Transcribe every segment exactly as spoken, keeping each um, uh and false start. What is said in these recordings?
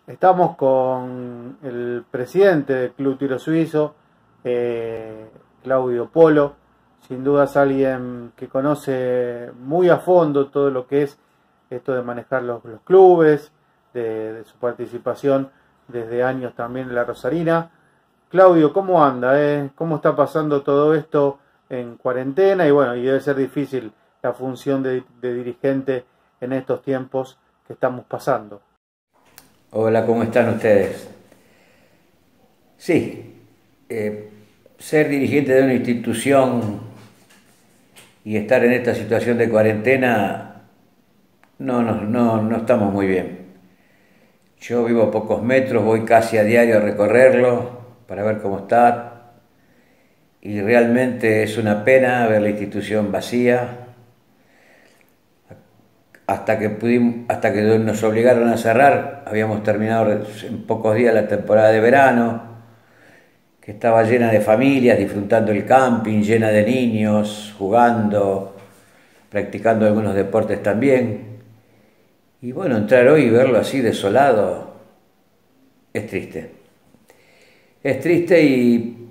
Estamos con el presidente del Club Tiro Suizo, eh, Claudio Polo. Sin duda es alguien que conoce muy a fondo todo lo que es esto de manejar los, los clubes, de, de su participación desde años también en la Rosarina. Claudio, ¿cómo anda? Eh? ¿Cómo está pasando todo esto en cuarentena? Y bueno, y debe ser difícil la función de, de dirigente en estos tiempos que estamos pasando. Hola, ¿cómo están ustedes? Sí, eh, ser dirigente de una institución y estar en esta situación de cuarentena, no, no, no, no estamos muy bien. Yo vivo a pocos metros, voy casi a diario a recorrerlo para ver cómo está, y realmente es una pena ver la institución vacía. Hasta que pudimos, hasta que nos obligaron a cerrar, habíamos terminado en pocos días la temporada de verano, que estaba llena de familias, disfrutando el camping, llena de niños, jugando, practicando algunos deportes también. Y bueno, entrar hoy y verlo así desolado es triste. Es triste y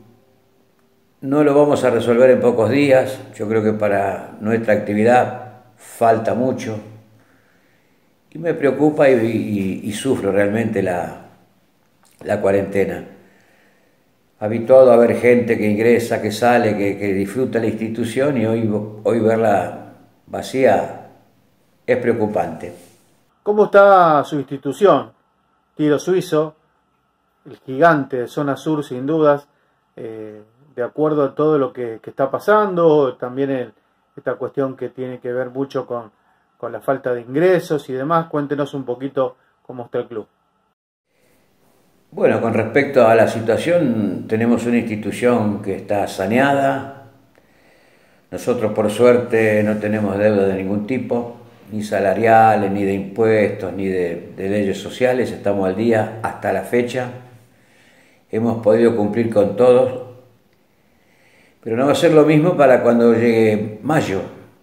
no lo vamos a resolver en pocos días. Yo creo que para nuestra actividad falta mucho. Y me preocupa y, y, y sufro realmente la, la cuarentena. Habituado a ver gente que ingresa, que sale, que, que disfruta la institución, y hoy, hoy verla vacía es preocupante. ¿Cómo está su institución? Tiro Suizo, el gigante de zona sur sin dudas, eh, de acuerdo a todo lo que, que está pasando, también el, esta cuestión que tiene que ver mucho con, con la falta de ingresos y demás. Cuéntenos un poquito cómo está el club. Bueno, con respecto a la situación, tenemos una institución que está saneada. Nosotros, por suerte, no tenemos deuda de ningún tipo, ni salariales, ni de impuestos, ni de, de leyes sociales. Estamos al día hasta la fecha. Hemos podido cumplir con todos, pero no va a ser lo mismo para cuando llegue mayo.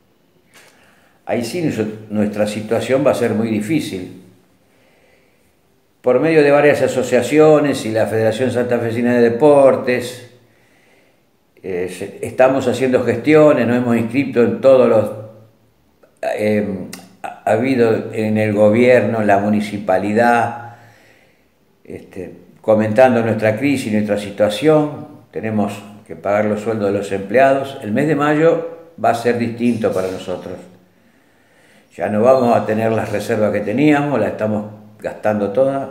Ahí sí nuestra situación va a ser muy difícil. Por medio de varias asociaciones y la Federación Santafesina de Deportes, eh, estamos haciendo gestiones, nos hemos inscrito en todos los... Eh, ha habido en el gobierno, la municipalidad, este, comentando nuestra crisis, nuestra situación. Tenemos que pagar los sueldos de los empleados. El mes de mayo va a ser distinto para nosotros. Ya no vamos a tener las reservas que teníamos, las estamos gastando todas.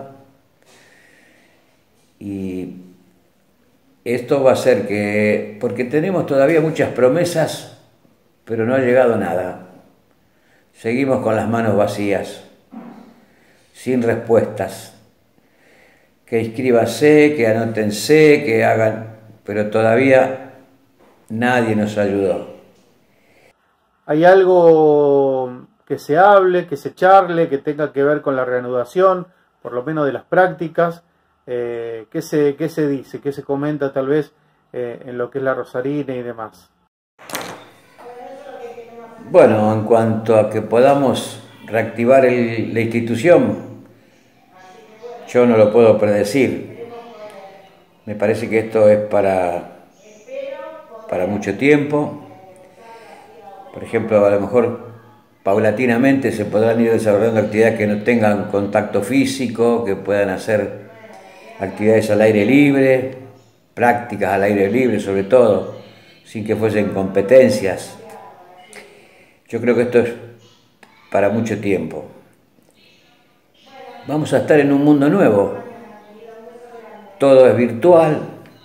Y esto va a hacer que, porque tenemos todavía muchas promesas, pero no ha llegado nada. Seguimos con las manos vacías, sin respuestas. Que inscríbanse, que anótense, que hagan, pero todavía nadie nos ayudó. ¿Hay algo que se hable, que se charle, que tenga que ver con la reanudación, por lo menos de las prácticas? Eh, ¿qué, se, ¿Qué se dice? ¿Qué se comenta tal vez eh, en lo que es la Rosarina y demás? Bueno, en cuanto a que podamos reactivar el, la institución, yo no lo puedo predecir. Me parece que esto es para, para mucho tiempo. Por ejemplo, a lo mejor paulatinamente se podrán ir desarrollando actividades que no tengan contacto físico, que puedan hacer actividades al aire libre, prácticas al aire libre sobre todo, sin que fuesen competencias. Yo creo que esto es para mucho tiempo. Vamos a estar en un mundo nuevo. Todo es virtual,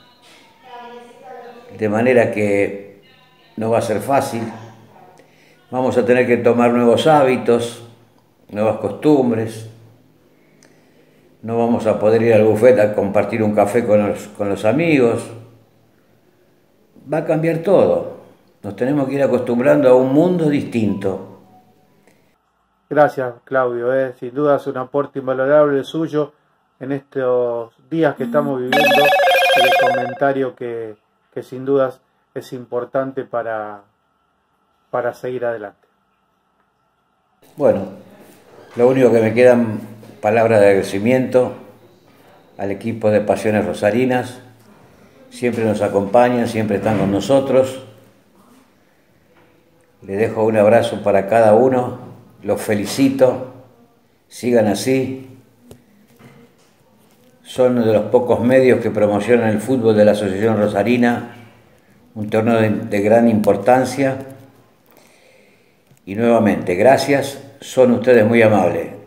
de manera que no va a ser fácil. Vamos a tener que tomar nuevos hábitos, nuevas costumbres. No vamos a poder ir al buffet a compartir un café con los, con los amigos. Va a cambiar todo. Nos tenemos que ir acostumbrando a un mundo distinto. Gracias, Claudio. Eh. Sin duda es un aporte invalorable suyo en estos días que estamos viviendo, y el comentario que, que sin dudas es importante para, para seguir adelante. Bueno, lo único que me quedan palabras de agradecimiento al equipo de Pasiones Rosarinas, siempre nos acompañan, siempre están con nosotros. Les dejo un abrazo para cada uno, los felicito, sigan así. Son uno de los pocos medios que promocionan el fútbol de la Asociación Rosarina, un torneo de, de gran importancia. Y nuevamente, gracias, son ustedes muy amables.